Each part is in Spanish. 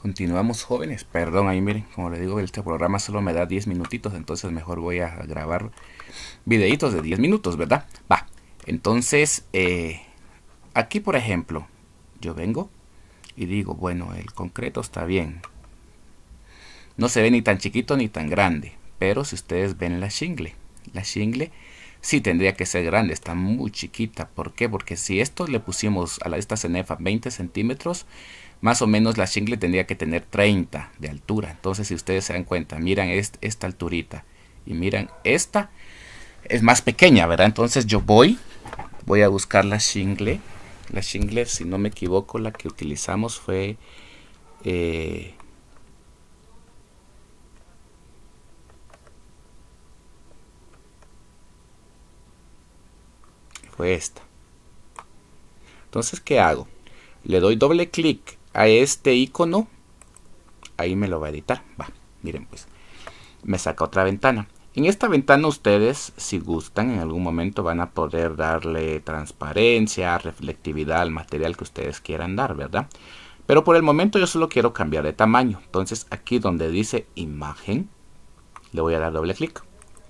Continuamos, jóvenes. Perdón, ahí miren, como le digo, este programa solo me da 10 minutitos, entonces mejor voy a grabar videitos de 10 minutos, ¿verdad? Va. Entonces, aquí por ejemplo, yo vengo y digo, bueno, el concreto está bien. No se ve ni tan chiquito ni tan grande, pero si ustedes ven la shingle sí tendría que ser grande, está muy chiquita. ¿Por qué? Porque si esto le pusimos a esta cenefa 20 centímetros, más o menos la shingle tendría que tener 30 de altura. Entonces, si ustedes se dan cuenta, miran esta alturita y miran esta, es más pequeña, ¿verdad? Entonces yo voy a buscar la shingle. La shingle, si no me equivoco, la que utilizamos fue esta. Entonces, ¿qué hago? Le doy doble clic a este icono. Ahí me lo va a editar. Va, miren pues. Me saca otra ventana. En esta ventana ustedes, si gustan, en algún momento van a poder darle transparencia, reflectividad al material que ustedes quieran dar, ¿verdad? Pero por el momento yo solo quiero cambiar de tamaño. Entonces aquí donde dice imagen, le voy a dar doble clic.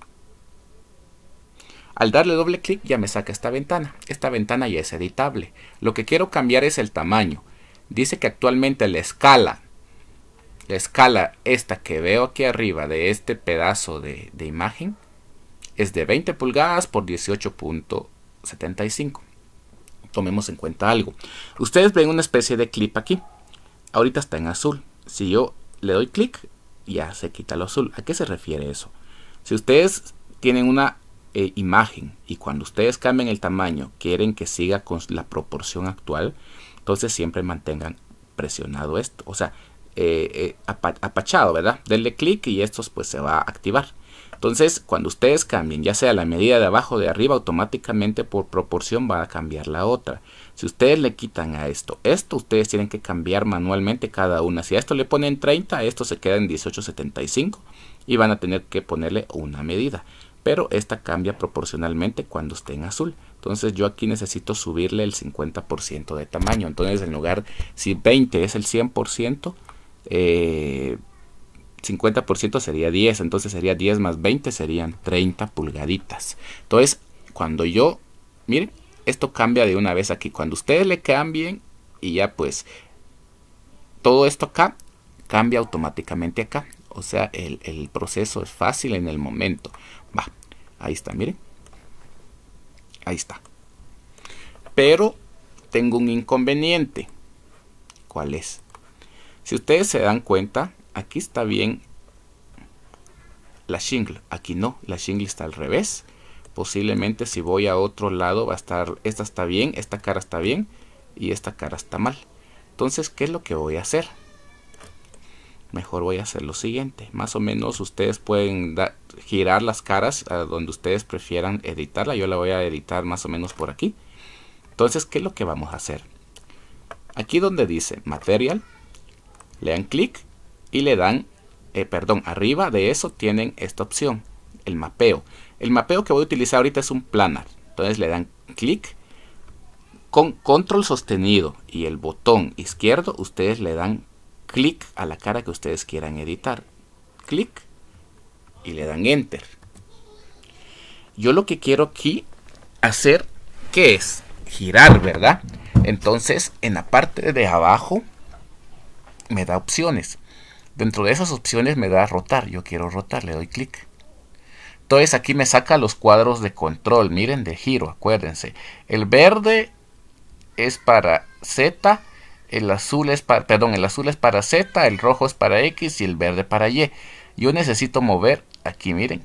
Al darle doble clic ya me saca esta ventana. Esta ventana ya es editable. Lo que quiero cambiar es el tamaño. Dice que actualmente la escala esta que veo aquí arriba de este pedazo de imagen es de 20 pulgadas por 18.75. Tomemos en cuenta algo. Ustedes ven una especie de clip aquí. Ahorita está en azul. Si yo le doy clic, ya se quita lo azul. ¿A qué se refiere eso? Si ustedes tienen una imagen y cuando ustedes cambian el tamaño quieren que siga con la proporción actual, entonces siempre mantengan presionado esto, o sea, apachado, ¿verdad? Denle clic y esto pues se va a activar. Entonces cuando ustedes cambien, ya sea la medida de abajo o de arriba, automáticamente por proporción va a cambiar la otra. Si ustedes le quitan a esto ustedes tienen que cambiar manualmente cada una. Si a esto le ponen 30, a esto se queda en 18.75 y van a tener que ponerle una medida. Pero esta cambia proporcionalmente cuando esté en azul. Entonces yo aquí necesito subirle el 50% de tamaño. Entonces en lugar, si 20 es el 100%, 50% sería 10. Entonces sería 10 más 20 serían 30 pulgaditas. Entonces cuando yo, miren, esto cambia de una vez aquí. Cuando ustedes le cambien y ya pues todo esto acá cambia automáticamente acá. O sea, el proceso es fácil en el momento. Va, ahí está, miren. Ahí está. Pero tengo un inconveniente. ¿Cuál es? Si ustedes se dan cuenta, aquí está bien la shingle. Aquí no, la shingle está al revés. Posiblemente si voy a otro lado va a estar, esta está bien, esta cara está bien y esta cara está mal. Entonces, ¿qué es lo que voy a hacer? Mejor voy a hacer lo siguiente. Más o menos ustedes pueden girar las caras a donde ustedes prefieran editarla. Yo la voy a editar más o menos por aquí. Entonces, ¿qué es lo que vamos a hacer? Aquí donde dice Material, le dan clic y le dan, arriba de eso tienen esta opción, el mapeo. El mapeo que voy a utilizar ahorita es un planar. Entonces le dan clic. Con control sostenido y el botón izquierdo, ustedes le dan clic a la cara que ustedes quieran editar. Clic y le dan enter. Yo lo que quiero aquí hacer, ¿qué es? Girar, ¿verdad? Entonces en la parte de abajo me da opciones. Dentro de esas opciones me da rotar. Yo quiero rotar, le doy clic. Entonces aquí me saca los cuadros de control. Miren, de giro, acuérdense. El verde es para Z. El azul es para, el azul es para Z, el rojo es para X y el verde para Y. Yo necesito mover aquí, miren,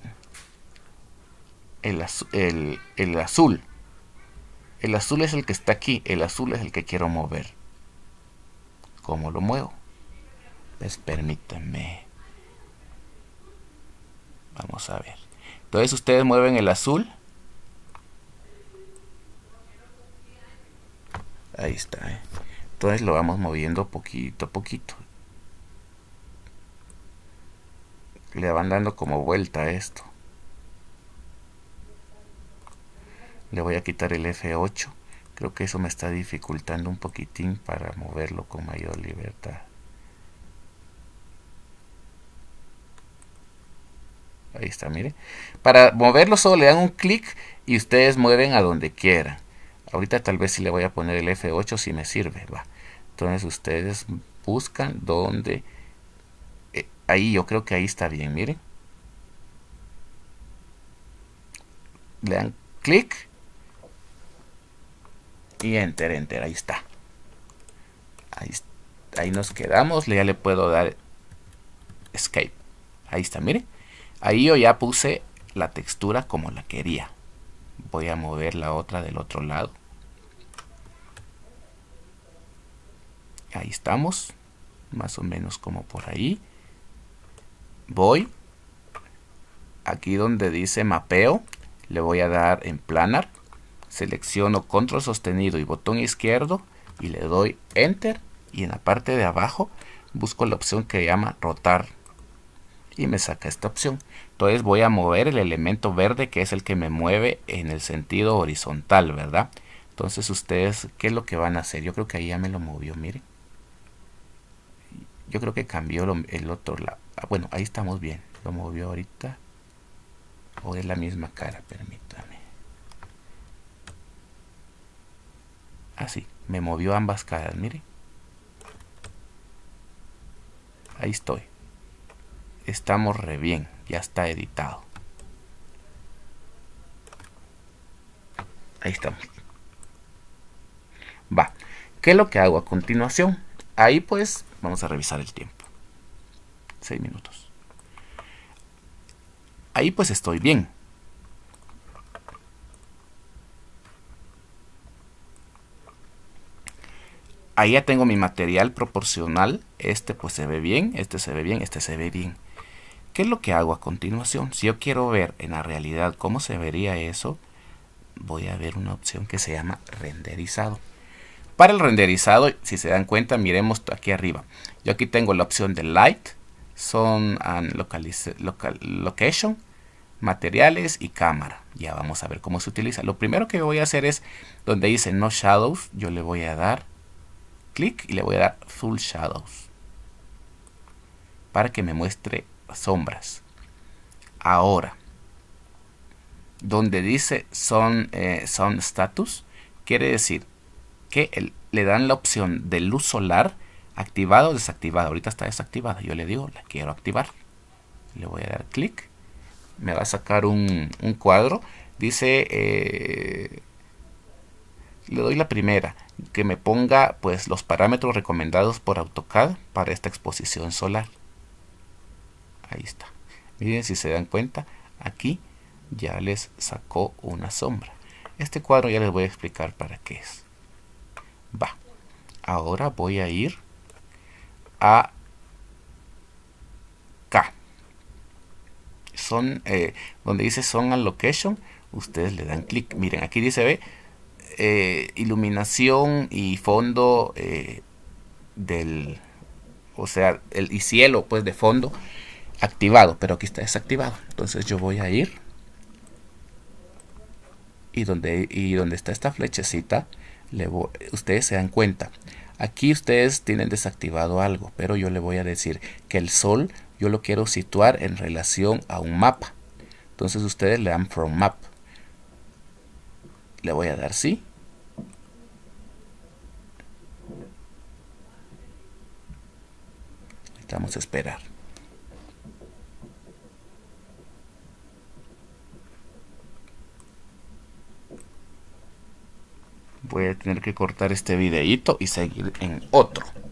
el azul. El azul es el que está aquí, el azul es el que quiero mover. ¿Cómo lo muevo? Pues permítanme. Vamos a ver. Entonces ustedes mueven el azul. Ahí está, Entonces lo vamos moviendo poquito a poquito. Le van dando como vuelta a esto. Le voy a quitar el F8. Creo que eso me está dificultando un poquitín para moverlo con mayor libertad. Ahí está, mire. Para moverlo solo le dan un clic y ustedes mueven a donde quieran. Ahorita tal vez si le voy a poner el F8 si me sirve, va. Entonces ustedes buscan donde... ahí yo creo que ahí está bien, miren. Le dan clic y enter, enter, ahí está. Ahí nos quedamos, ya le puedo dar escape. Ahí está, mire. Ahí yo ya puse la textura como la quería. Voy a mover la otra del otro lado. Ahí estamos, más o menos como por ahí. Voy aquí donde dice mapeo, le voy a dar en planar, selecciono control sostenido y botón izquierdo y le doy enter, y en la parte de abajo busco la opción que llama rotar y me saca esta opción. Entonces voy a mover el elemento verde, que es el que me mueve en el sentido horizontal, ¿verdad? Entonces ustedes, ¿qué es lo que van a hacer? Yo creo que ahí ya me lo movió, miren. Yo creo que cambió el otro lado. Bueno, ahí estamos bien. Lo movió ahorita. O es la misma cara, permítame. Así, me movió ambas caras, mire. Ahí estoy. Estamos re bien. Ya está editado. Ahí estamos. Va. ¿Qué es lo que hago a continuación? Ahí pues vamos a revisar el tiempo. 6 minutos. Ahí pues estoy bien. Ahí ya tengo mi material proporcional. Este pues se ve bien, este se ve bien, este se ve bien. ¿Qué es lo que hago a continuación? Si yo quiero ver en la realidad cómo se vería eso, voy a ver una opción que se llama renderizado. Para el renderizado, si se dan cuenta, miremos aquí arriba. Yo aquí tengo la opción de Light, Sound and Location, materiales y cámara. Ya vamos a ver cómo se utiliza. Lo primero que voy a hacer es, donde dice No Shadows, yo le voy a dar clic y le voy a dar Full Shadows para que me muestre sombras. Ahora, donde dice Sound Status, quiere decir que le dan la opción de luz solar activada o desactivada. Ahorita está desactivada. Yo le digo, la quiero activar. Le voy a dar clic. Me va a sacar un cuadro. Dice, le doy la primera, que me ponga pues los parámetros recomendados por AutoCAD para esta exposición solar. Ahí está. Miren, si se dan cuenta, aquí ya les sacó una sombra. Este cuadro ya les voy a explicar para qué es. Va. Ahora voy a ir a K. Donde dice Sound and Location, ustedes le dan clic. Miren, aquí dice iluminación y fondo o sea, y cielo pues de fondo activado, pero aquí está desactivado. Entonces yo voy a ir y donde está esta flechecita, ustedes se dan cuenta, aquí ustedes tienen desactivado algo, pero yo le voy a decir que el sol yo lo quiero situar en relación a un mapa. Entonces ustedes le dan From Map. Le voy a dar sí. Vamos a esperar. Voy a tener que cortar este videíto y seguir en otro.